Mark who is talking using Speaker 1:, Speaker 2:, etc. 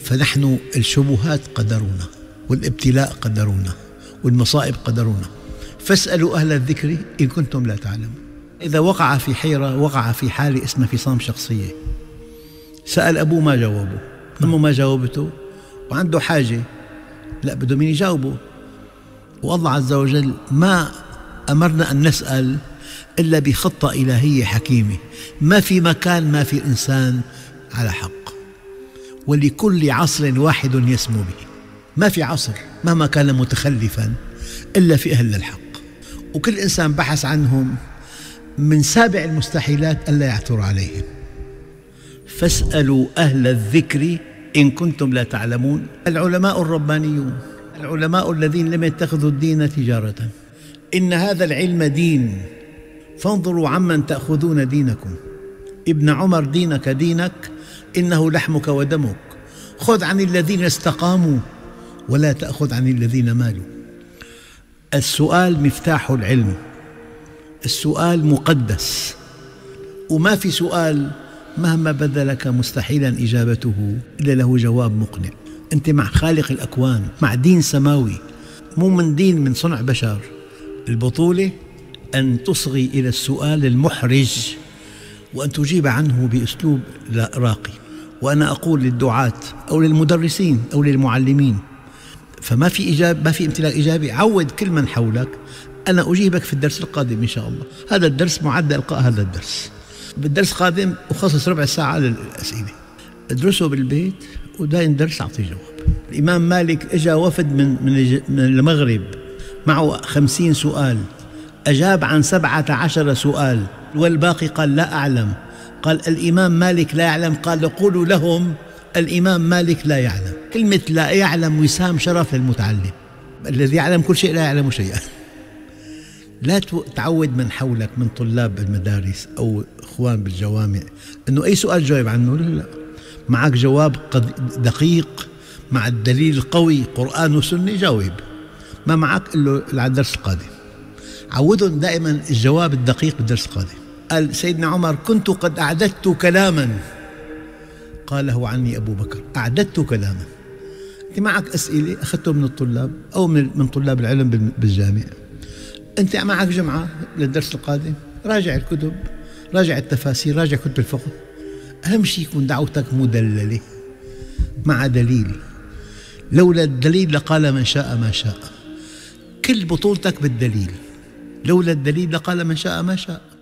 Speaker 1: فنحن الشبهات قدرنا، والابتلاء قدرنا، والمصائب قدرنا. فاسألوا أهل الذكر إن كنتم لا تعلمون. إذا وقع في حيرة، وقع في حالة اسمها فصام شخصية، سأل أبوه ما جاوبه، أمه ما جاوبته، وعنده حاجة، لا بده مين يجاوبه. والله عز وجل ما أمرنا أن نسأل إلا بخطة إلهية حكيمة. ما في مكان، ما في إنسان على حق، ولكل عصر واحد يسمو به. ما في عصر مهما كان متخلفا إلا في أهل الحق، وكل إنسان بحث عنهم. من سابع المستحيلات ألا يعثر عليهم. فاسألوا أهل الذكر إن كنتم لا تعلمون. العلماء الربانيون، العلماء الذين لم يتخذوا الدين تجارة. إن هذا العلم دين، فانظروا عمن تأخذون دينكم. ابن عمر دينك دينك إنه لحمك ودمك. خذ عن الذين استقاموا ولا تأخذ عن الذين مالوا. السؤال مفتاح العلم، السؤال مقدس، وما في سؤال مهما بدا لك مستحيلا إجابته إلا له جواب مقنع. أنت مع خالق الأكوان، مع دين سماوي، مو من دين من صنع بشر. البطولة أن تصغي إلى السؤال المحرج وأن تجيب عنه بأسلوب راقي. وأنا أقول للدعاة أو للمدرسين أو للمعلمين، فما في إجابة، ما في امتلاك إجابة، عود كل من حولك. أنا أجيبك في الدرس القادم إن شاء الله. هذا الدرس معد إلقاء هذا الدرس. بالدرس القادم أخصص ربع ساعة للأسئلة، ادرسه بالبيت، وداين درس أعطيه جواب. الإمام مالك إجا وفد من المغرب معه 50 سؤال، أجاب عن 17 سؤال، والباقي قال لا أعلم. قال الإمام مالك لا يعلم. قال قولوا لهم الإمام مالك لا يعلم. كلمة لا يعلم وسام شرف للمتعلم. الذي يعلم كل شيء لا يعلم شيئا. لا تعود من حولك من طلاب المدارس أو إخوان بالجوامع أنه أي سؤال جاوب عنه. لا، معك جواب دقيق مع الدليل القوي قرآن وسنة، جاوب. ما معك إلا على الدرس القادم. عودهم دائما الجواب الدقيق بالدرس القادم. قال سيدنا عمر كنت قد أعددت كلاما قاله عني أبو بكر. أعددت كلاما. أنت معك أسئلة أخذته من الطلاب أو من طلاب العلم بالجامع، أنت معك جمعة للدرس القادم، راجع الكتب، راجع التفاسير، راجع كتب الفقه. أهم شيء يكون دعوتك مدللة مع دليل. لولا الدليل لقال من شاء ما شاء. كل بطولتك بالدليل، لولا الدليل لقال من شاء ما شاء.